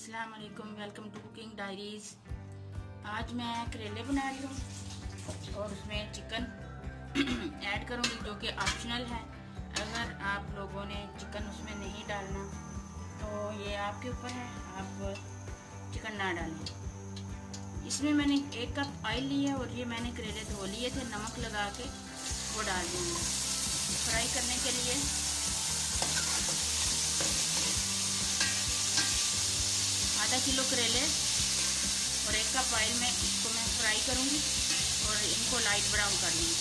अस्सलाम वालेकुम, welcome to cooking diaries. आज मैं करेले बना रही हूँ और उसमें चिकन ऐड करूँगी जो कि ऑप्शनल है। अगर आप लोगों ने चिकन उसमें नहीं डालना तो ये आपके ऊपर है, आप चिकन ना डालें। इसमें मैंने 1 कप ऑयल लिया और ये मैंने करेले धो लिए थे, नमक लगा के वो डाल दूँगी फ्राई करने के लिए। आधा किलो करेले और 1 कप ऑयल में इसको मैं फ्राई करूंगी और इनको लाइट ब्राउन कर लूँगी।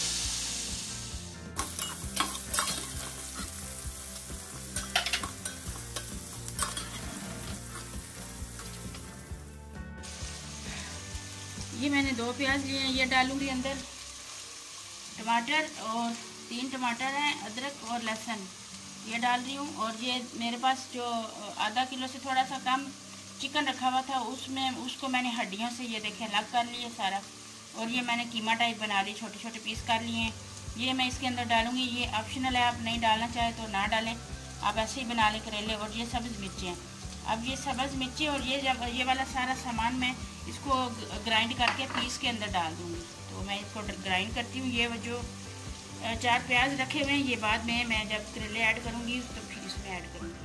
ये मैंने 2 प्याज लिए हैं, ये डालूंगी अंदर। टमाटर और 3 टमाटर हैं, अदरक और लहसुन ये डाल रही हूँ। और ये मेरे पास जो आधा किलो से थोड़ा सा कम चिकन रखा हुआ था उसको मैंने हड्डियों से ये देखें अलग कर लिए सारा। और ये मैंने कीमा टाइप बना ली, छोटे छोटे पीस कर लिए हैं। ये मैं इसके अंदर डालूंगी, ये ऑप्शनल है, आप नहीं डालना चाहे तो ना डालें, आप ऐसे ही बना लें करेले। और ये सब्ज़ मिर्ची हैं, अब ये सब्ज़ मिर्ची और ये वाला सारा सामान मैं इसको ग्राइंड करके पीस के अंदर डाल दूँगी। तो मैं इसको ग्राइंड करती हूँ। ये जो 4 प्याज रखे हुए हैं ये बाद में मैं जब करेले ऐड करूँगी तो फिर इसमें ऐड करूँगी।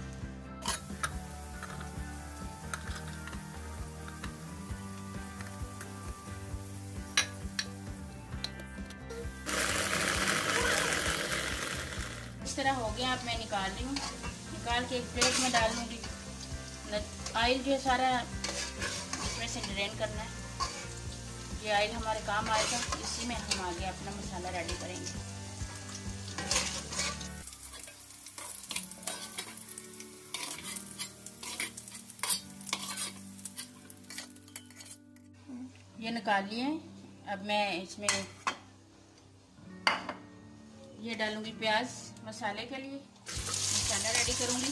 इस तरह हो गया, अब मैं निकाल रही हूँ। निकाल के एक प्लेट में डाल लूँगी। ऑयल जो है सारा इसमें से ड्रेन करना है, ये ऑयल हमारे काम आएगा। इसी में हम आगे अपना मसाला रेडी करेंगे। ये निकाल लिए। अब मैं इसमें ये डालूंगी प्याज मसाले के लिए, मसाला रेडी करूंगी।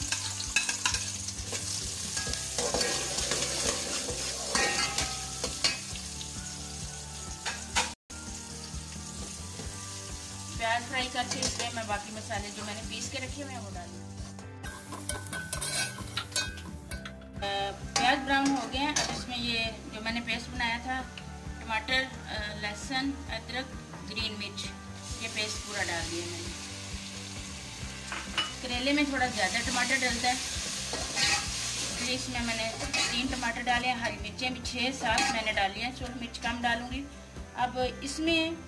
प्याज फ्राई करके इसमें मैं बाकी मसाले जो मैंने पीस के रखे हुए हैं वो डालूंगी। प्याज ब्राउन हो गए हैं। अब इसमें ये जो मैंने पेस्ट बनाया था, टमाटर, लहसुन, अदरक, ग्रीन मिर्च, ये पेस्ट पूरा डाल दिया मैंने। करेले में थोड़ा ज़्यादा टमाटर डलता है, इसलिए इसमें मैंने 3 टमाटर डाले हैं। हरी मिर्चें भी 6-7 मैंने डाली हैं, सिर्फ मिर्च कम डालूंगी। अब इसमें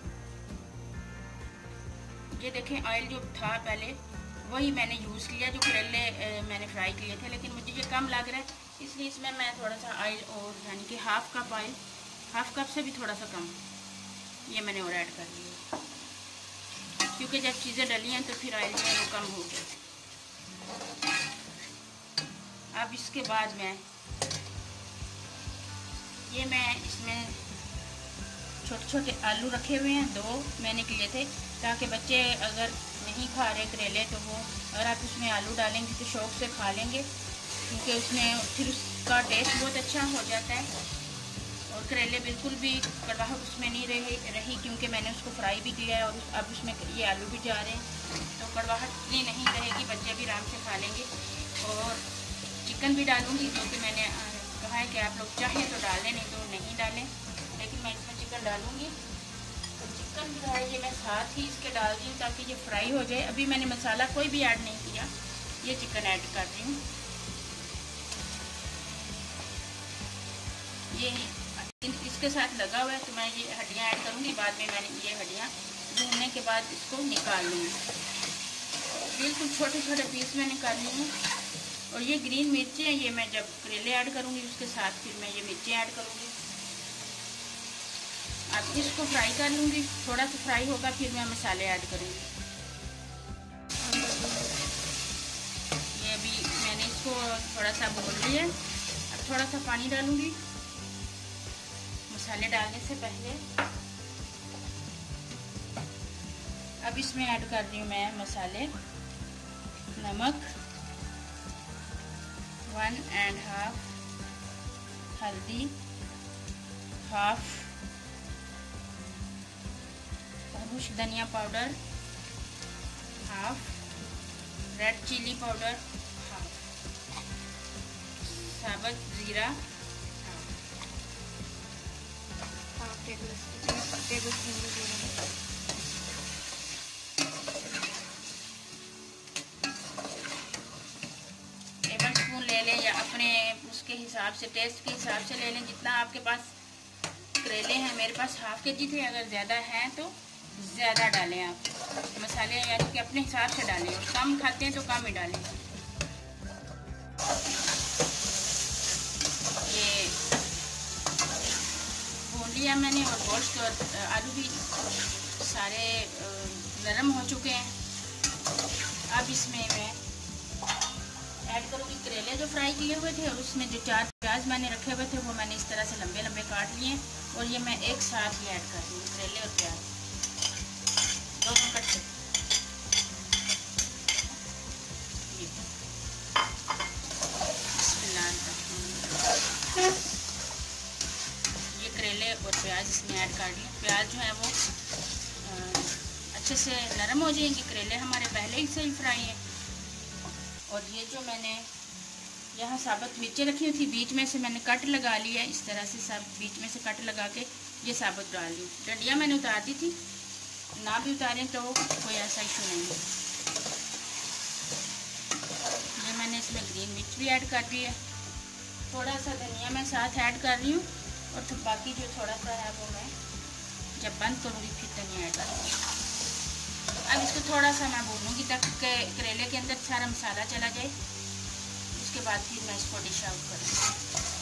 ये देखें ऑयल जो था पहले वही मैंने यूज़ किया, जो करेले मैंने फ्राई किए थे, लेकिन मुझे ये कम लग रहा है, इसलिए इसमें मैं थोड़ा सा ऑयल और यानी कि half cup oil, half cup से भी थोड़ा सा कम ये मैंने और ऐड कर लिया, क्योंकि जब चीज़ें डली हैं तो फिर ऑयल जो है वो कम हो गया। अब इसके बाद मैं इसमें छोटे छोटे आलू रखे हुए हैं, 2 मैंने किए थे, ताकि बच्चे अगर नहीं खा रहे करेले तो वो अगर आप उसमें आलू डालेंगे तो शौक़ से खा लेंगे, क्योंकि उसमें फिर उसका टेस्ट बहुत अच्छा हो जाता है। और करेले बिल्कुल भी कड़वाहट उसमें नहीं रही, क्योंकि मैंने उसको फ्राई भी किया है और अब उसमें ये आलू भी जा रहे हैं, तो कड़वाहट इतनी नहीं रहेगी, बच्चे भी आराम से खा लेंगे। और चिकन भी डालूँगी, जो कि मैंने कहा है कि आप लोग चाहें तो डालें, नहीं तो नहीं डालें, लेकिन मैं इसमें चिकन डालूँगी। तो चिकन जो है ये मैं साथ ही इसके डाल दी हूँ ताकि ये फ्राई हो जाए। अभी मैंने मसाला कोई भी ऐड नहीं किया, ये चिकन ऐड कर रही हूँ। ये इसके साथ लगा हुआ है, तो मैं ये हड्डियाँ ऐड करूँगी बाद में। मैंने ये हड्डियाँ भूनने के बाद इसको निकाल लूँगी, बिल्कुल छोटे छोटे पीस में निकाल ली हूँ। और ये ग्रीन मिर्ची है, ये मैं जब करेले ऐड करूँगी उसके साथ फिर मैं ये मिर्ची ऐड करूँगी। अब इसको फ्राई कर लूँगी, थोड़ा सा फ्राई होगा फिर मैं मसाले ऐड करूँगी। ये अभी मैंने इसको थोड़ा सा भून लिया, अब थोड़ा सा पानी डालूँगी मसाले डालने से पहले। अब इसमें ऐड कर रही हूँ मैं मसाले, नमक 1.5, हल्दी हाफ, कुछ धनिया powder half, red chilli powder half, साबुत ज़ीरा, हाफ टेबल स्पून ज़ीरा, 1 स्पून ले लें या अपने उसके हिसाब से, टेस्ट के हिसाब से ले लें जितना आपके पास करेले हैं। मेरे पास हाफ के जी थे, अगर ज़्यादा हैं तो ज़्यादा डालें आप मसाले, यानी कि अपने हिसाब से डालें, और कम खाते हैं तो कम ही डालें। ये भून लिया मैंने, और गोश्त और आलू भी सारे नरम हो चुके हैं। अब इसमें मैं ऐड करूँगी करेले जो फ्राई किए हुए थे, और उसमें जो 4 प्याज मैंने रखे हुए थे वो मैंने इस तरह से लंबे लंबे काट लिए, और ये मैं एक साथ ही ऐड कर दूँगी, करेले और प्याज दोनों कट से। ये करेले और प्याज इसमें ऐड कर लिए। प्याज जो है वो अच्छे से नरम हो जाएंगे, करेले हमारे पहले ही से ही फ्राई हैं। और ये जो मैंने यहाँ साबुत मिर्चें रखी हुई थी, बीच में से मैंने कट लगा लिया, इस तरह से सब बीच में से कट लगा के ये साबुत डाल दी। डंडियाँ मैंने उतार दी थी, ना भी उतारें तो कोई ऐसा इशू नहीं है। ये मैंने इसमें ग्रीन मिर्च भी ऐड कर दी है, थोड़ा सा धनिया मैं साथ ऐड कर रही हूँ, और तो बाकी जो थोड़ा सा है वो मैं जब बंद करूँगी फिर धनिया ऐड करूँगी। अब इसको थोड़ा सा मैं भूनूँगी तक करेले के अंदर सारा मसाला चला जाए, उसके बाद फिर मैं इसको डिश आउट करूँगी।